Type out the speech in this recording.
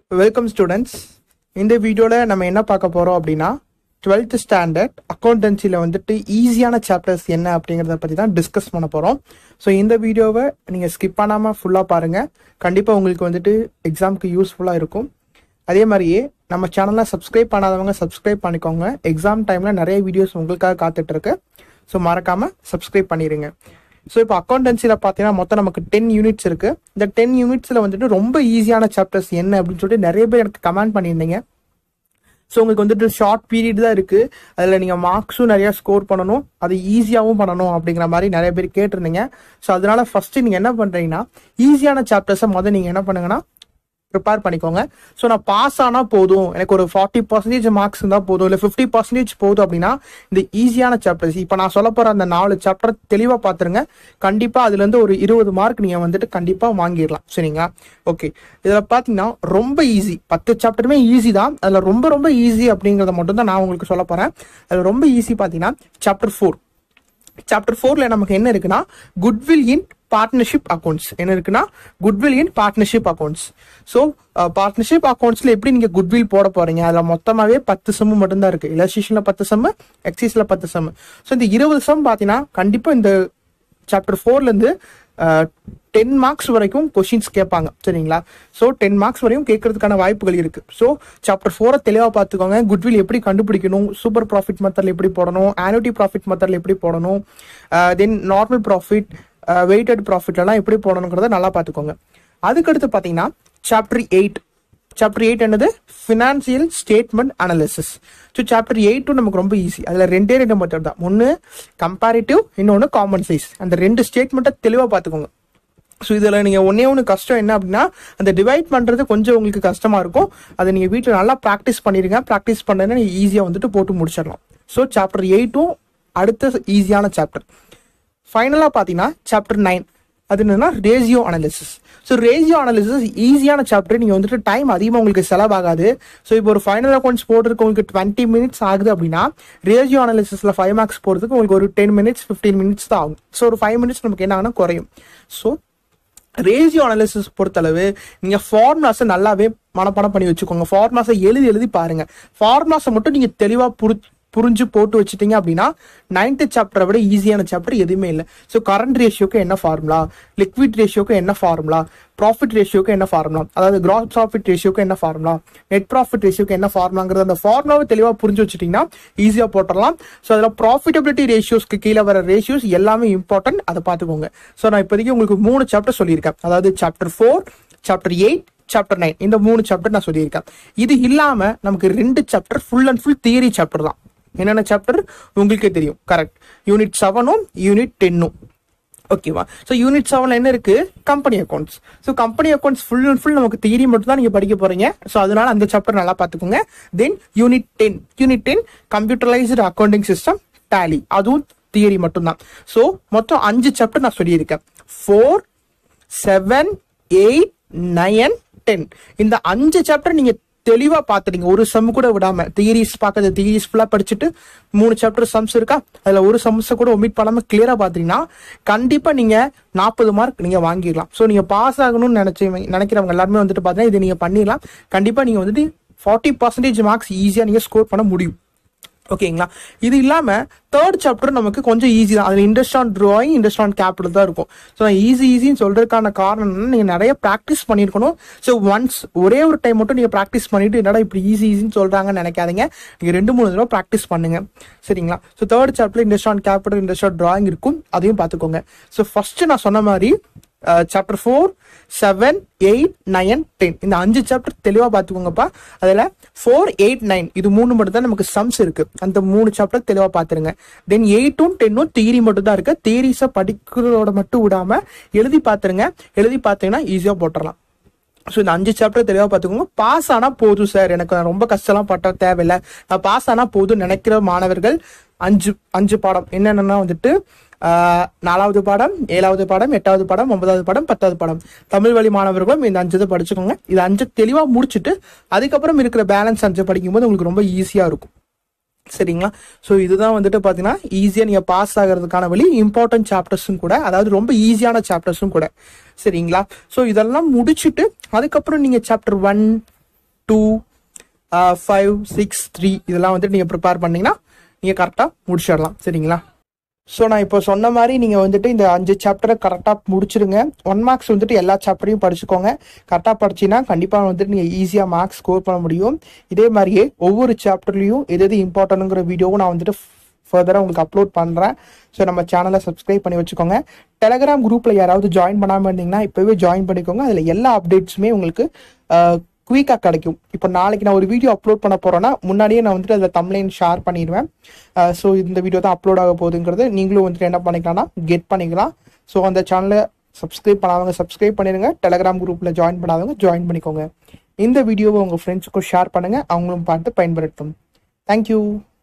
Welcome students. இந்த வீடியோல நம்ம என்ன பார்க்க போறோம் அப்படின்னா 12th ஸ்டாண்டர்ட் அக்கவுண்டன்சில வந்துட்டு ஈஸியான சாப்டர்ஸ் என்ன அப்படிங்கறத பத்தி தான் டிஸ்கஸ் பண்ண போறோம். ஸோ இந்த வீடியோவை நீங்க ஸ்கிப் பண்ணாம ஃபுல்லா பாருங்க. கண்டிப்பா உங்களுக்கு வந்துட்டு எக்ஸாம்க்கு யூஸ்ஃபுல்லா இருக்கும். அதே மாதிரியே நம்ம சேனலை சப்ஸ்கிரைப் பண்ணாதவங்க சப்ஸ்கிரைப் பண்ணிக்கோங்க. எக்ஸாம் டைம்ல நிறைய வீடியோஸ் உங்களுக்காக காத்துட்டு இருக்கு. ஸோ மறக்காம சப்ஸ்கிரைப் பண்ணிடுங்க. ஸோ இப்போ அக்கௌண்டன்சியில் பார்த்தீங்கன்னா மொத்தம் நமக்கு 10 யூனிட்ஸ் இருக்கு. இந்த 10 யூனிட்ஸில் வந்துட்டு ரொம்ப ஈஸியான சாப்டர்ஸ் என்ன அப்படின்னு சொல்லிட்டு நிறைய பேர் எனக்கு கமெண்ட் பண்ணியிருந்தீங்க. ஸோ உங்களுக்கு வந்துட்டு ஷார்ட் பீரியட் தான் இருக்கு, அதில் நீங்கள் மார்க்ஸும் நிறைய ஸ்கோர் பண்ணணும், அது ஈஸியாகவும் பண்ணணும் அப்படிங்கிற மாதிரி நிறைய பேர் கேட்டிருந்தீங்க. ஸோ அதனால ஃபர்ஸ்ட் நீங்கள் என்ன பண்ணுறீங்கன்னா ஈஸியான சாப்டர்ஸை முதல் நீங்கள் என்ன பண்ணுங்கன்னா ப்ரிப்பேர் பண்ணிக்கோங்க. ஸோ நான் பாஸ் ஆனால் போதும், எனக்கு ஒரு 40% மார்க்ஸ் இருந்தால் போதும், இல்லை 50% போதும் அப்படின்னா இந்த ஈஸியான சாப்டர்ஸ் இப்போ நான் சொல்ல போகிற அந்த 4 சாப்டர் தெளிவாக பார்த்துருங்க. கண்டிப்பாக அதுலேருந்து ஒரு 20 மார்க் நீங்கள் வந்துட்டு கண்டிப்பாக வாங்கிடலாம். சரிங்களா? ஓகே, இதில் பார்த்தீங்கன்னா ரொம்ப ஈஸி, 10 சாப்டருமே ஈஸி தான். அதில் ரொம்ப ரொம்ப ஈஸி அப்படிங்கிறத மட்டும் தான் நான் உங்களுக்கு சொல்ல போகிறேன். அதில் ரொம்ப ஈஸி பார்த்தீங்கன்னா சாப்டர் 4. சாப்டர் 4ல நமக்கு என்ன இருக்குன்னா குட்வில் இன் பார்ட்னர்ஷிப் அக்கௌண்ட்ஸ் என்ன இருக்குன்னா goodwill in partnership accounts. So partnership அக்கௌண்ட்ஸ்ல எப்படி நீங்க குட்வில் போட போறீங்க, அதுல மொத்தமாவே 10 சம் மட்டும்தான் இருக்கு. இல்லஸ்ட்ரேஷன்ல 10 சம், எக்ஸைஸ்ல 10 சம். ஸோ இந்த 20 சம் பாத்தீங்கன்னா கண்டிப்பா இந்த சாப்டர் 4ல இருந்து 10 மார்க்ஸ் வரைக்கும் கொஸ்டின்ஸ் கேட்பாங்க. சரிங்களா? ஸோ 10 மார்க்ஸ் வரையும் கேட்கறதுக்கான வாய்ப்புகள் இருக்கு. ஸோ சாப்டர் 4 தெளிவாக பார்த்துக்கோங்க. குட்வில் எப்படி கண்டுபிடிக்கணும், சூப்பர் ப்ராஃபிட் மெத்தட்ல எப்படி போடணும், ஆனுட்டி ப்ராஃபிட் மெத்தட்ல எப்படி போடணும், தென் நார்மல் ப்ராஃபிட், வெயிட்டட் ப்ராஃபிட்லாம் எப்படி போடணுங்கிறத நல்லா பார்த்துக்கோங்க. அதுக்கடுத்து பார்த்தீங்கன்னா சாப்டர் 8. சாப்டர் 8 என்னது? Financial statement analysis. So chapter 8 நமக்கு ரொம்ப ஈஸி. அதில் 2 மெத்தட் தான், ஒன்று கம்பேரிட்டிவ், இன்னொன்று காமன் சைஸ். அந்த 2 ஸ்டேட்மெண்ட்டை தெளிவாக பார்த்துக்கோங்க. ஸோ இதில் நீங்கள் ஒன்று கஷ்டம் என்ன அப்படின்னா அந்த டிவைட் பண்ணுறது கொஞ்சம் உங்களுக்கு கஷ்டமாக இருக்கும். அதை நீங்கள் வீட்டில் நல்லா ப்ராக்டிஸ் பண்ணிடுங்க. ப்ராக்டிஸ் பண்ணேன்னா நீங்கள் ஈஸியாக வந்துட்டு போட்டு முடிச்சிடலாம். ஸோ சாப்டர் 8 அடுத்த ஈஸியான சாப்டர். ஃபைனலாக பார்த்தீங்கன்னா சாப்டர் 9 அது என்னன்னா ratio analysis. So ratio analysis ஈஸியான சாப்டர். நீங்கள் வந்துட்டு டைம் அதிகமாக உங்களுக்கு செலவாகாது. ஸோ இப்போ ஒரு ஃபைனல் அக்கௌண்ட்ஸ் போடுறதுக்கு உங்களுக்கு 20 மினிட்ஸ் ஆகுது அப்படின்னா ரேஷியோ அனாலிசிஸில் 5 மார்க்ஸ் போடுறதுக்கு உங்களுக்கு ஒரு 10 மினிட்ஸ் 15 மினிட்ஸ் தான் ஆகும். ஸோ ஒரு 5 மினிட்ஸ் நமக்கு என்ன ஆகுனா குறையும். ஸோ ரேஷியோ அனாலிசிஸ் பொறுத்தளவு நீங்கள் ஃபார்முலாஸை நல்லாவே மனப்பாடம் பண்ணி வச்சுக்கோங்க. ஃபார்முலாஸை எழுதி பாருங்க. ஃபார்முலாஸை மட்டும் நீங்கள் தெளிவாக புரிஞ்சு போட்டு வச்சுட்டீங்க அப்படின்னா 9th சாப்டரை விட ஈஸியான சாப்டர் எதுவுமே இல்லை. ஸோ கரண்ட் ரேஷியோக்கு என்ன ஃபார்முலா, லிக்விட் ரேஷியோக்கு என்ன ஃபார்முலா, ப்ராஃபிட் ரேஷியோக்கு என்ன ஃபார்முலா, அதாவது கிராஸ் ப்ராஃபிட் ரேஷியோக்கு என்ன ஃபார்முலா, நெட் ப்ராஃபிட் ரேஷியோக்கு என்ன ஃபார்முலாங்கிறது அந்த ஃபார்முலாவை தெளிவாக புரிஞ்சு வச்சுட்டீங்கன்னா ஈஸியாக போட்டுடலாம். ஸோ அதில் ப்ராஃபிட்டபிலிட்டி ரேஷியோஸ்க்கு கீழே வர ரேஷியோஸ் எல்லாமே இம்பார்ட்டன்ட், அதை பார்த்துக்கோங்க. ஸோ நான் இப்போதைக்கு உங்களுக்கு 3 சாப்டர் சொல்லியிருக்கேன். அதாவது சாப்டர் 4, சாப்டர் 8, சாப்டர் 9, இந்த 3 சாப்டர் நான் சொல்லியிருக்கேன். இது இல்லாம நமக்கு 2 chapter full and full theory chapter தான். என்னென்ன சாப்டர் உங்களுக்கே தெரியும், கரெக்ட்? யூனிட் 7ம் யூனிட் 10ம். ஓகேவா? ஸோ யூனிட் 7ல என்ன இருக்கு? Company accounts. So company accounts full and full நமக்கு தியரி மட்டும் தான் நீங்க படிக்க போறீங்க. ஸோ அதனால அந்த சாப்டர் நல்லா பார்த்துக்கோங்க. Then unit 10 computerised accounting system tally, அதுவும் தியரி மட்டும் தான். ஸோ மொத்தம் 5 சாப்டர் நான் சொல்லியிருக்கேன். 4, 7, 8, 9, 10. இந்த 5 சாப்டர் நீங்க தெளிவா பாத்துறீங்க, ஒரு சம் கூட விடாம. தியரிஸ் பார்க்கறது, தியரிஸ் ஃபுல்லா படிச்சுட்டு 3 சாப்டர் சம்ஸ் இருக்கா, அதுல ஒரு சம்ஸை கூட ஒமிட் பண்ணாம கிளியரா பாத்தீங்கன்னா கண்டிப்பா நீங்க 40 மார்க் நீங்க வாங்கிடலாம். ஸோ நீங்க பாஸ் ஆகணும்னு நினைக்கிறவங்க எல்லாருமே வந்துட்டு பாத்தீங்கன்னா இதை நீங்க பண்ணிடலாம். கண்டிப்பா நீங்க வந்துட்டு 40% மார்க்ஸ் ஈஸியா நீங்க ஸ்கோர் பண்ண முடியும். ஓகேங்களா? இது இல்லாம 3rd சாப்டர் நமக்கு கொஞ்சம் ஈஸி தான். அதுல interest on drawing, interest on capital தான் இருக்கும். ஸோ ஈஸின்னு சொல்றதுக்கான காரணம் நீங்க நிறைய ப்ராக்டிஸ் பண்ணிருக்கணும். ஸோ ஒன்ஸ் ஒரே ஒரு டைம் மட்டும் நீங்க ப்ராக்டிஸ் பண்ணிட்டு என்னடா இப்படி ஈஸின்னு சொல்றாங்கன்னு நினைக்காதீங்க. நீங்க 2-3 தடவை ப்ராக்டிஸ் பண்ணுங்க. சரிங்களா? ஸோ 3rd சாப்டர்ல interest on capital, interest on drawing இருக்கும், அதையும் பார்த்துக்கோங்க. ஸோ ஃபர்ஸ்ட் நான் சொன்ன மாதிரி சாப்டர் 4, 7, 8, 9, 10 இந்த 5 சாப்டர் தெளிவா பார்த்துக்கோங்கப்பா. அதுல 4, 8, 9 இது 3 மட்டும் தான் நமக்கு சம்ஸ் இருக்கு. அந்த 3 சாப்டர் தெளிவா பார்த்துருங்க. தென் 8ம் 10ம் தியரி மட்டும் தான் இருக்கு. தியரிஸை படிக்கிறதோட மட்டும் விடாம எழுதி பார்த்துருங்க. எழுதி பார்த்தீங்கன்னா ஈஸியா போட்டுடலாம். ஸோ இந்த 5 சாப்டர் தெளிவாக பார்த்துக்கோங்க. பாஸ் ஆனால் போதும் சார், எனக்கு ரொம்ப கஷ்டம்லாம் பட்ட தேவையில்லை, நான் பாஸ் ஆனால் போதும் நினைக்கிற மாணவர்கள் 5 பாடம் என்னென்னா வந்துட்டு 4வது பாடம், 7வது பாடம், 8வது பாடம், 9வது பாடம், 10வது பாடம் தமிழ் வழி மாணவர்களும் இந்த 5 படிச்சுக்கோங்க. இது 5 தெளிவா முடிச்சுட்டு அதுக்கப்புறம் இருக்கிற பேலன்ஸ் 5 படிக்கும்போது உங்களுக்கு ரொம்ப ஈஸியா இருக்கும். சரிங்களா? ஸோ இதுதான் வந்துட்டு பார்த்தீங்கன்னா ஈஸியாக நீங்கள் பாஸ் ஆகிறதுக்கான வழி. இம்பார்ட்டன்ட் சாப்டர்ஸும் கூட, அதாவது ரொம்ப ஈஸியான சாப்டர்ஸும் கூட. சரிங்களா? ஸோ இதெல்லாம் முடிச்சுட்டு அதுக்கப்புறம் நீங்கள் சாப்டர் 1, 2 5 6 3 இதெல்லாம் வந்துட்டு நீங்கள் ப்ரிப்பேர் பண்ணிங்கன்னா நீங்கள் கரெக்டாக முடிச்சிடலாம். சரிங்களா? ஸோ நான் இப்போ சொன்ன மாதிரி நீங்கள் வந்துட்டு இந்த 5 சாப்டரை கரெக்டாக முடிச்சிருங்க. 1 மார்க்ஸ் வந்துட்டு எல்லா சாப்டரையும் படிச்சுக்கோங்க. கரெக்டாக படிச்சின்னா கண்டிப்பாக வந்துட்டு நீங்கள் ஈஸியாக மார்க்ஸ் ஸ்கோர் பண்ண முடியும். இதே மாதிரியே ஒவ்வொரு சாப்டர்லையும் எது இம்பார்ட்டன்ட்ங்கிற வீடியோவும் நான் வந்துட்டு ஃபர்தராக உங்களுக்கு அப்லோட் பண்ணுறேன். ஸோ நம்ம சேனலை சப்ஸ்கிரைப் பண்ணி வச்சுக்கோங்க. டெலகிராம் குரூப்பில் யாராவது ஜாயின் பண்ணாமல் இருந்தீங்கன்னா இப்போவே ஜாயின் பண்ணிக்கோங்க. அதில் எல்லா அப்டேட்ஸுமே உங்களுக்கு குயிக்காக கிடைக்கும். இப்போ நாளைக்கு நான் ஒரு வீடியோ அப்லோட் பண்ண போகிறேன்னா முன்னாடியே நான் வந்துட்டு அதில் தம்ப்லைன் ஷேர் பண்ணிடுவேன். ஸோ இந்த வீடியோ தான் அப்லோட் ஆக போகுதுங்கிறது நீங்களும் வந்துட்டு என்ன பண்ணிக்கலாம்னா கெட் பண்ணிக்கலாம். ஸோ அந்த சேனலை சப்ஸ்கிரைப் பண்ணாதவங்க சப்ஸ்கிரைப் பண்ணிடுங்க. டெலகிராம் குரூப்பில் ஜாயின் பண்ணாதவங்க ஜாயின் பண்ணிக்கோங்க. இந்த வீடியோவை உங்கள் ஃப்ரெண்ட்ஸுக்கும் ஷேர் பண்ணுங்கள். அவங்களும் பார்த்து பயன்படுத்தும். தேங்க்யூ.